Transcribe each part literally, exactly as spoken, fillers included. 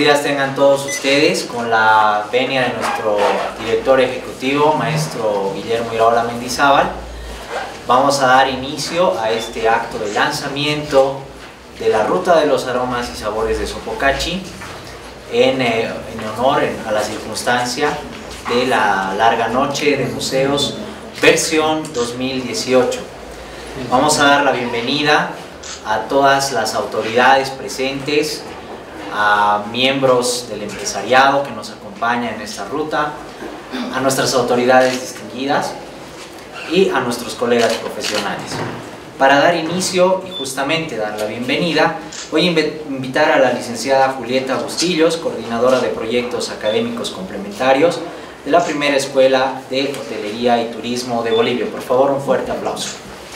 días tengan todos ustedes. Con la venia de nuestro director ejecutivo, maestro Guillermo Iraola Mendizábal, vamos a dar inicio a este acto de lanzamiento de la Ruta de los Aromas y Sabores de Sopocachi en, eh, en honor en, a la circunstancia de la larga noche de museos versión dos mil dieciocho. Vamos a dar la bienvenida a todas las autoridades presentes, a miembros del empresariado que nos acompañan en esta ruta, a nuestras autoridades distinguidas y a nuestros colegas profesionales. Para dar inicio y justamente dar la bienvenida, voy a invitar a la licenciada Julieta Bustillos, coordinadora de proyectos académicos complementarios de la primera escuela de hotelería y turismo de Bolivia. Por favor, un fuerte aplauso.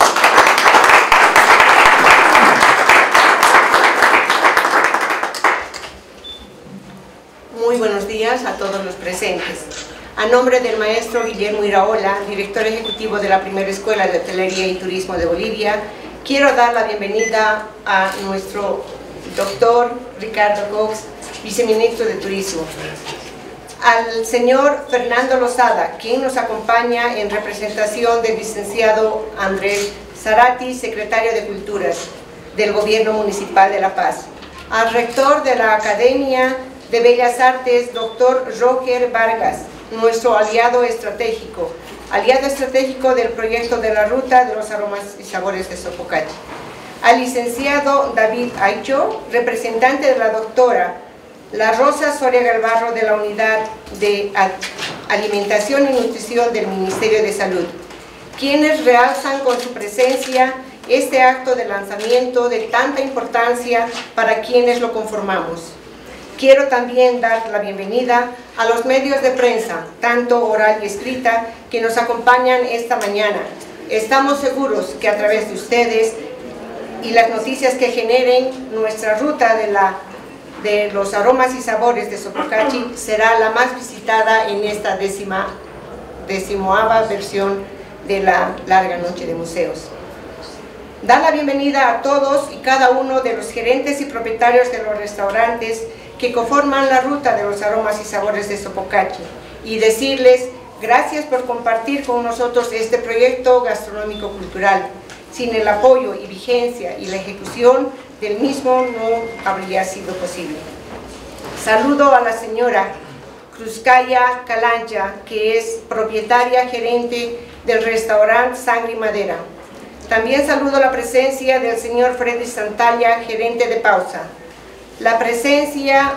Muy buenos días a todos los presentes. A nombre del maestro Guillermo Iraola, director ejecutivo de la primera escuela de hotelería y turismo de Bolivia, quiero dar la bienvenida a nuestro doctor Ricardo Cox, viceministro de Turismo, al señor Fernando Lozada, quien nos acompaña en representación del licenciado Andrés Zarati, secretario de Culturas del Gobierno Municipal de La Paz, al rector de la Academia de Bellas Artes, doctor Roger Vargas, nuestro aliado estratégico, aliado estratégico del proyecto de la Ruta de los Aromas y Sabores de Sopocachi, al licenciado David Aicho, representante de la doctora La Rosa Soria Galvarro de la Unidad de Alimentación y Nutrición del Ministerio de Salud, quienes realzan con su presencia este acto de lanzamiento de tanta importancia para quienes lo conformamos. Quiero también dar la bienvenida a los medios de prensa, tanto oral y escrita, que nos acompañan esta mañana. Estamos seguros que a través de ustedes y las noticias que generen, nuestra ruta de, la, de los aromas y sabores de Sopocachi será la más visitada en esta décima, decimoava versión de la larga noche de museos. Dar la bienvenida a todos y cada uno de los gerentes y propietarios de los restaurantes que conforman la Ruta de los Aromas y Sabores de Sopocachi y decirles gracias por compartir con nosotros este proyecto gastronómico cultural. Sin el apoyo y vigencia y la ejecución del mismo no habría sido posible. Saludo a la señora Cruzcaya Calancha, que es propietaria gerente del restaurante Sangre y Madera. También saludo la presencia del señor Freddy Santalla, gerente de Pausa. La presencia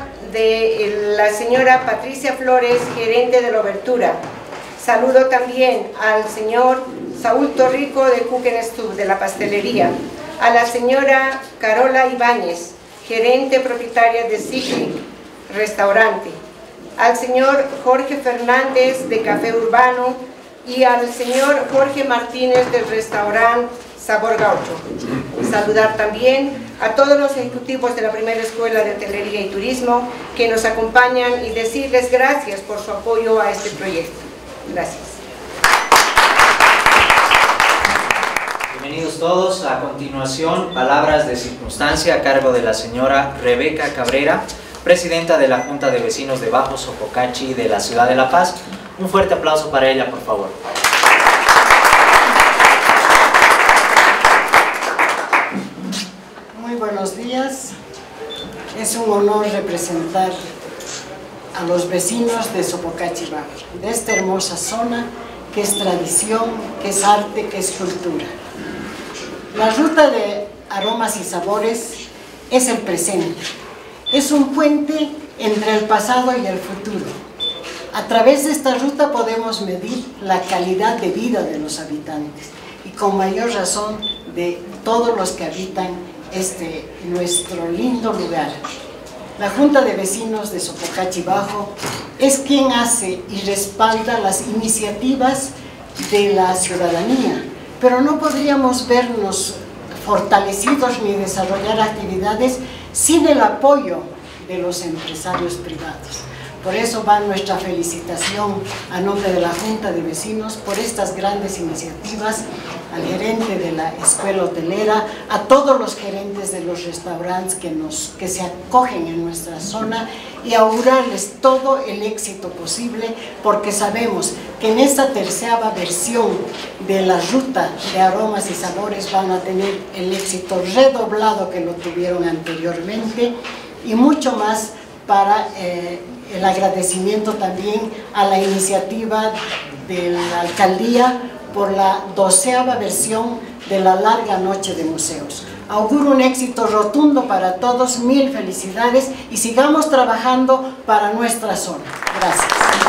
de la señora Patricia Flores, gerente de la Obertura. Saludo también al señor Saúl Torrico de Kuchenstube, de la pastelería. A la señora Carola Ibáñez, gerente propietaria de Ciclic Restaurante. Al señor Jorge Fernández de Café Urbano y al señor Jorge Martínez del restaurante Sabor Gaucho. Saludar también a todos los ejecutivos de la primera escuela de hotelería y turismo que nos acompañan y decirles gracias por su apoyo a este proyecto. Gracias. Bienvenidos todos. A continuación, palabras de circunstancia a cargo de la señora Rebeca Cabrera, presidenta de la Junta de Vecinos de Bajo Sopocachi de la Ciudad de La Paz. Un fuerte aplauso para ella, por favor. Muy buenos días. Es un honor representar a los vecinos de Sopocachi Bajo, de esta hermosa zona que es tradición, que es arte, que es cultura. La Ruta de Aromas y Sabores es el presente, es un puente entre el pasado y el futuro. A través de esta ruta podemos medir la calidad de vida de los habitantes y con mayor razón de todos los que habitan este nuestro lindo lugar. La Junta de Vecinos de Sopocachi Bajo es quien hace y respalda las iniciativas de la ciudadanía, pero no podríamos vernos fortalecidos ni desarrollar actividades sin el apoyo de los empresarios privados. Por eso va nuestra felicitación a nombre de la Junta de Vecinos por estas grandes iniciativas al gerente de la escuela hotelera, a todos los gerentes de los restaurantes que, nos, que se acogen en nuestra zona y augurarles todo el éxito posible, porque sabemos que en esta tercera versión de la ruta de aromas y sabores van a tener el éxito redoblado que lo tuvieron anteriormente y mucho más para eh, el agradecimiento también a la iniciativa de la alcaldía por la doceava versión de la larga noche de museos. Auguro un éxito rotundo para todos, mil felicidades y sigamos trabajando para nuestra zona. Gracias.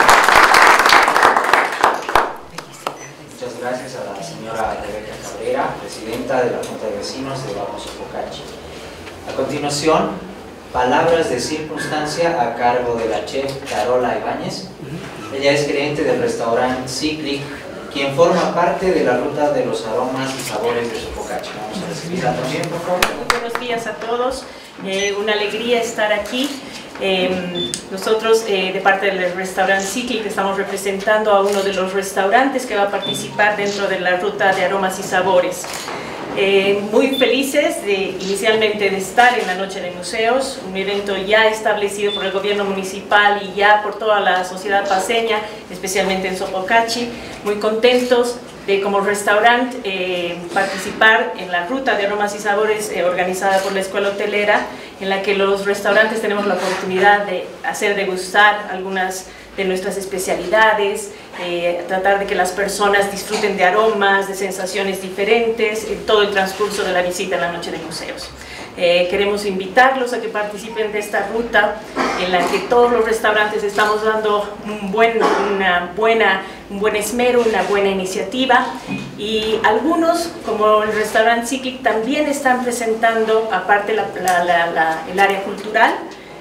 Muchas gracias a la señora Rebeca Cabrera, presidenta de la Junta de Vecinos de Barrio Sopocachi. A continuación, palabras de circunstancia a cargo de la chef Carola Ibáñez. Ella es gerente del restaurante Cyclic, quien forma parte de la ruta de los aromas y sabores de Sopocachi. Vamos a recibirla también, por favor. Muy buenos días a todos, eh, una alegría estar aquí. Eh, nosotros eh, de parte del restaurante Cyclic estamos representando a uno de los restaurantes que va a participar dentro de la ruta de aromas y sabores. Eh, muy felices de, inicialmente de estar en la Noche de Museos, un evento ya establecido por el gobierno municipal y ya por toda la sociedad paceña, especialmente en Sopocachi. Muy contentos de como restaurante eh, participar en la ruta de aromas y sabores eh, organizada por la Escuela Hotelera, en la que los restaurantes tenemos la oportunidad de hacer degustar algunas de nuestras especialidades, eh, tratar de que las personas disfruten de aromas, de sensaciones diferentes en todo el transcurso de la visita en la Noche de Museos. Eh, queremos invitarlos a que participen de esta ruta en la que todos los restaurantes estamos dando un buen, una buena, un buen esmero, una buena iniciativa, y algunos, como el restaurante Cyclic, también están presentando, aparte la, la, la, la, el área cultural,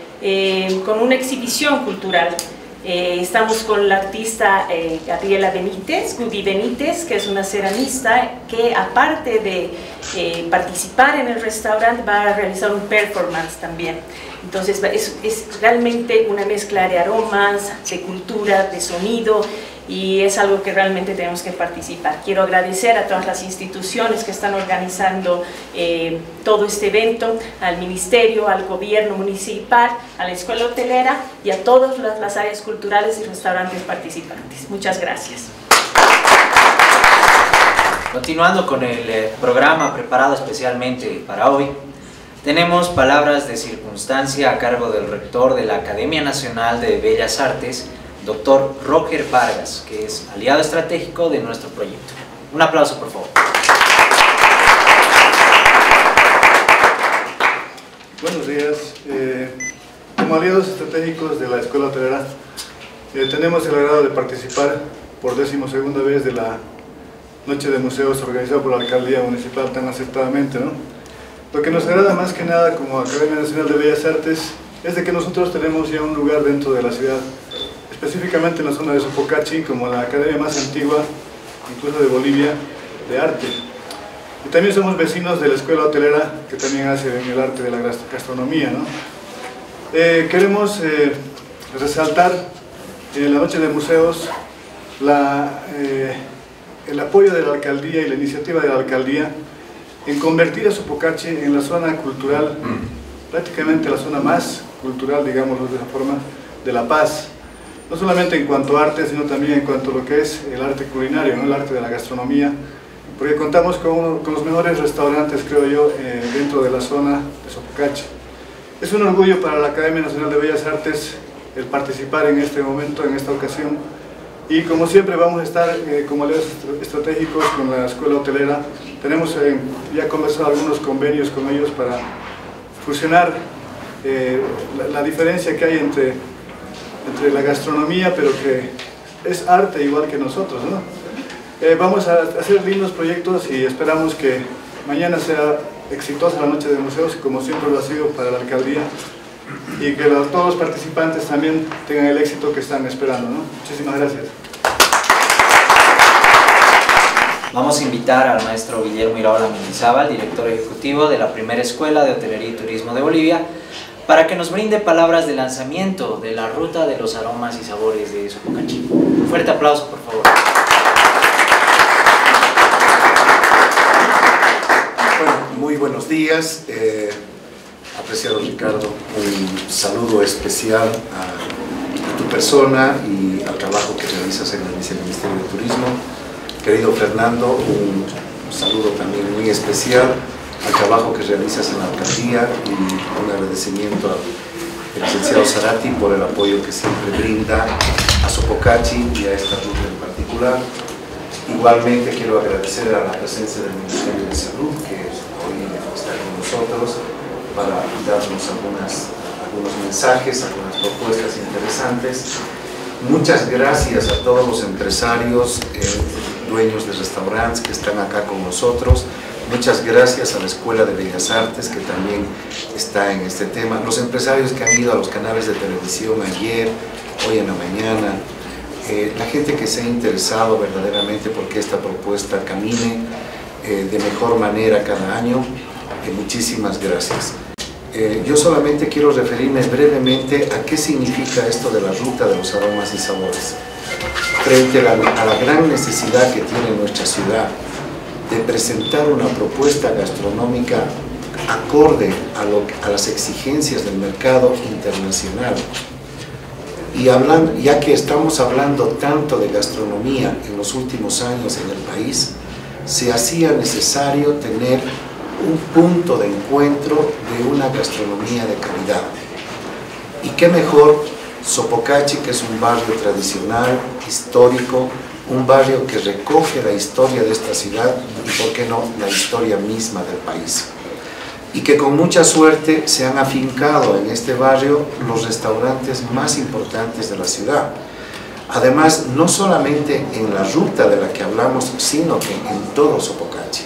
eh, con una exhibición cultural. Eh, estamos con la artista eh, Gabriela Benítez, Gubi Benítez, que es una ceramista que, aparte de eh, participar en el restaurante, va a realizar un performance también. Entonces es, es realmente una mezcla de aromas, de cultura, de sonido, y es algo que realmente tenemos que participar. Quiero agradecer a todas las instituciones que están organizando eh, todo este evento, al Ministerio, al Gobierno Municipal, a la Escuela Hotelera y a todas las, las áreas culturales y restaurantes participantes. Muchas gracias. Continuando con el eh, programa preparado especialmente para hoy, tenemos palabras de circunstancia a cargo del rector de la Academia Nacional de Bellas Artes, doctor Roger Vargas, que es aliado estratégico de nuestro proyecto. Un aplauso, por favor. Buenos días. Eh, como aliados estratégicos de la Escuela Hotelera, eh, tenemos el agrado de participar por decimosegunda vez de la Noche de Museos organizada por la Alcaldía Municipal tan acertadamente, ¿no? Lo que nos agrada más que nada como Academia Nacional de Bellas Artes es de que nosotros tenemos ya un lugar dentro de la ciudad, específicamente en la zona de Sopocachi, como la academia más antigua, incluso de Bolivia, de arte. Y también somos vecinos de la Escuela Hotelera, que también hace en el arte de la gastronomía, ¿no? Eh, queremos eh, resaltar en la Noche de Museos la, eh, el apoyo de la alcaldía y la iniciativa de la alcaldía en convertir a Sopocachi en la zona cultural, prácticamente la zona más cultural, digámoslo de esa forma, de La Paz. No solamente en cuanto a arte, sino también en cuanto a lo que es el arte culinario, ¿no? El arte de la gastronomía, porque contamos con, uno, con los mejores restaurantes, creo yo, eh, dentro de la zona de Sopocachi. Es un orgullo para la Academia Nacional de Bellas Artes el participar en este momento, en esta ocasión, y como siempre vamos a estar eh, como aliados estratégicos con la Escuela Hotelera. Tenemos eh, ya conversado algunos convenios con ellos para fusionar eh, la, la diferencia que hay entre entre la gastronomía, pero que es arte igual que nosotros, ¿no? Eh, vamos a hacer lindos proyectos y esperamos que mañana sea exitosa la Noche de Museos, como siempre lo ha sido para la alcaldía, y que los, todos los participantes también tengan el éxito que están esperando, ¿no? Muchísimas gracias. Vamos a invitar al maestro Guillermo Iraola Mendizábal, director ejecutivo de la Primera Escuela de Hotelería y Turismo de Bolivia, para que nos brinde palabras de lanzamiento de la Ruta de los Aromas y Sabores de Sopocachi. Un fuerte aplauso, por favor. Muy buenos días, eh, apreciado Ricardo, un saludo especial a tu persona y al trabajo que realizas en el Ministerio de Turismo. Querido Fernando, un saludo también muy especial al trabajo que realizas en la alcaldía y un agradecimiento al licenciado Zarati por el apoyo que siempre brinda a Sopocachi y a esta ruta en particular. Igualmente quiero agradecer a la presencia del Ministerio de Salud que hoy está con nosotros para darnos algunas, algunos mensajes, algunas propuestas interesantes. Muchas gracias a todos los empresarios, eh, dueños de restaurantes que están acá con nosotros. Muchas gracias a la Escuela de Bellas Artes que también está en este tema. Los empresarios que han ido a los canales de televisión ayer, hoy en la mañana. Eh, la gente que se ha interesado verdaderamente porque esta propuesta camine eh, de mejor manera cada año, eh, muchísimas gracias. Eh, yo solamente quiero referirme brevemente a qué significa esto de la ruta de los aromas y sabores. Frente a la, a la gran necesidad que tiene nuestra ciudad de presentar una propuesta gastronómica acorde a, lo, a las exigencias del mercado internacional. Y hablando, ya que estamos hablando tanto de gastronomía en los últimos años en el país, se hacía necesario tener un punto de encuentro de una gastronomía de calidad. Y qué mejor Sopocachi, que es un barrio tradicional, histórico, un barrio que recoge la historia de esta ciudad y, por qué no, la historia misma del país. Y que con mucha suerte se han afincado en este barrio los restaurantes más importantes de la ciudad. Además, no solamente en la ruta de la que hablamos, sino que en todo Sopocachi.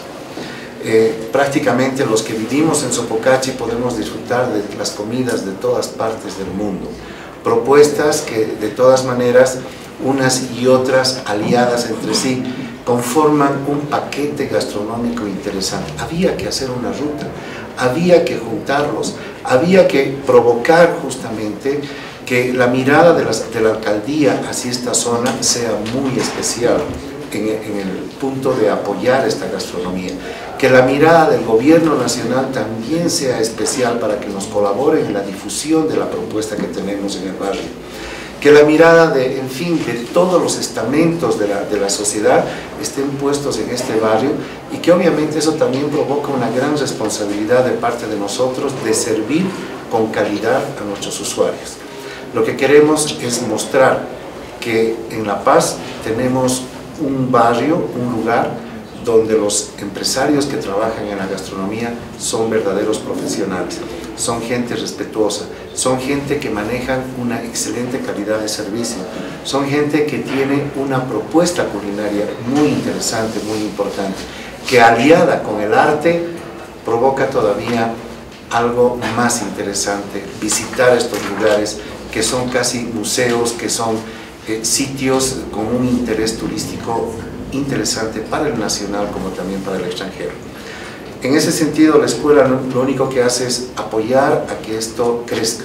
Eh, prácticamente los que vivimos en Sopocachi podemos disfrutar de las comidas de todas partes del mundo. Propuestas que, de todas maneras, unas y otras aliadas entre sí, conforman un paquete gastronómico interesante. Había que hacer una ruta. Había que juntarlos, había que provocar justamente que la mirada de, las, de la alcaldía hacia esta zona sea muy especial en, en el punto de apoyar esta gastronomía. Que la mirada del gobierno nacional también sea especial para que nos colabore en la difusión de la propuesta que tenemos en el barrio. Que la mirada de, en fin, de todos los estamentos de la, de la sociedad estén puestos en este barrio y que obviamente eso también provoca una gran responsabilidad de parte de nosotros de servir con calidad a nuestros usuarios. Lo que queremos es mostrar que en La Paz tenemos un barrio, un lugar donde los empresarios que trabajan en la gastronomía son verdaderos profesionales, son gente respetuosa, son gente que manejan una excelente calidad de servicio, son gente que tiene una propuesta culinaria muy interesante, muy importante, que aliada con el arte provoca todavía algo más interesante, visitar estos lugares que son casi museos, que son eh, sitios con un interés turístico interesante para el nacional como también para el extranjero. En ese sentido, la escuela lo único que hace es apoyar a que esto crezca.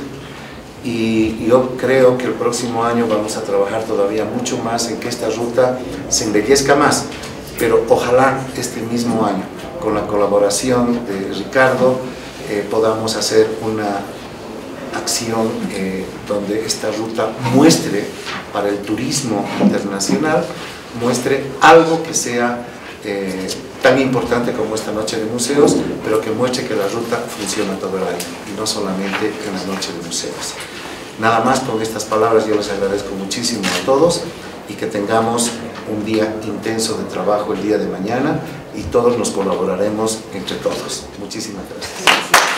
Y yo creo que el próximo año vamos a trabajar todavía mucho más en que esta ruta se embellezca más. Pero ojalá este mismo año, con la colaboración de Ricardo, eh, podamos hacer una acción eh, donde esta ruta muestre para el turismo internacional, muestre algo que sea eh, tan importante como esta noche de museos, pero que muestre que la ruta funciona todo el año y no solamente en la noche de museos. Nada más, con estas palabras yo les agradezco muchísimo a todos y que tengamos un día intenso de trabajo el día de mañana y todos nos colaboraremos entre todos. Muchísimas gracias.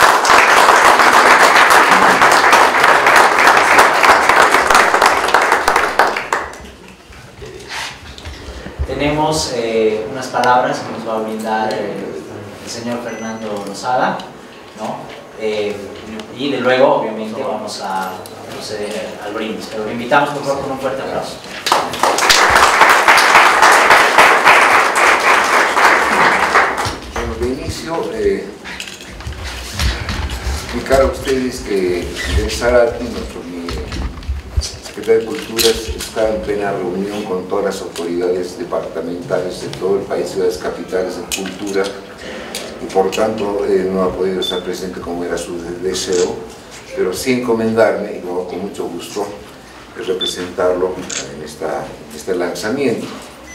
Tenemos eh, unas palabras que nos va a brindar eh, el señor Fernando Lozada, ¿no? Eh, y de luego, obviamente, vamos a proceder al brindis. Pero lo invitamos, por favor, con un fuerte aplauso. Bueno, de inicio, eh, explicar a ustedes que el Zarati, nuestro secretario de Cultura, está en plena reunión con todas las autoridades departamentales de todo el país, ciudades capitales de cultura, y por tanto eh, no ha podido estar presente como era su deseo, pero sí encomendarme, y lo hago con mucho gusto, representarlo en, esta, en este lanzamiento.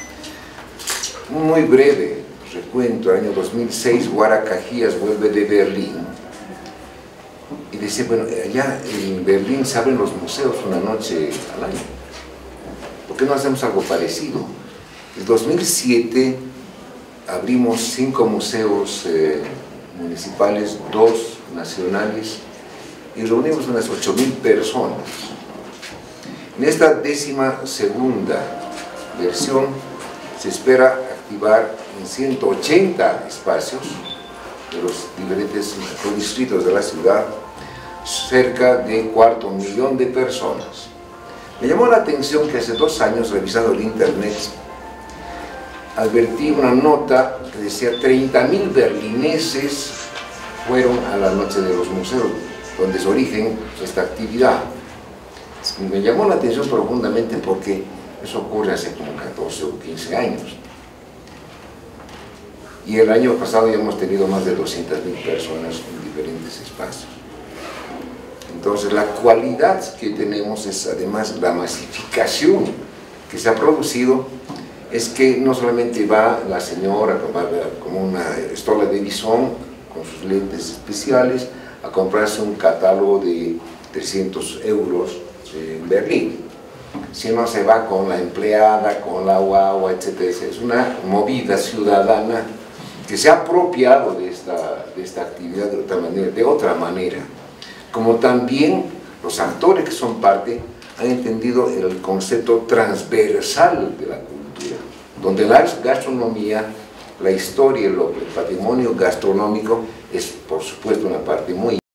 Muy breve recuento: año dos mil seis, Guara Cajías vuelve de Berlín y dice, bueno, allá en Berlín se abren los museos una noche al año, ¿por qué no hacemos algo parecido? En dos mil siete abrimos cinco museos eh, municipales, dos nacionales, y reunimos unas ocho mil personas. En esta décima segunda versión se espera activar en ciento ochenta espacios de los diferentes distritos de la ciudad cerca de cuarto millón de personas. Me llamó la atención que hace dos años, revisando el internet, advertí una nota que decía treinta mil berlineses fueron a la Noche de los Museos, donde es origen esta actividad. Me llamó la atención profundamente porque eso ocurre hace como catorce o quince años. Y el año pasado ya hemos tenido más de doscientas mil personas en diferentes espacios. Entonces la cualidad que tenemos es además la masificación que se ha producido, es que no solamente va la señora como una estola de visón con sus lentes especiales a comprarse un catálogo de trescientos euros en Berlín, sino se va con la empleada, con la guagua, etcétera. Es una movida ciudadana que se ha apropiado de esta, de esta actividad de otra manera, de otra manera. Como también los actores que son parte han entendido el concepto transversal de la cultura, donde la gastronomía, la historia, el patrimonio gastronómico es por supuesto una parte muy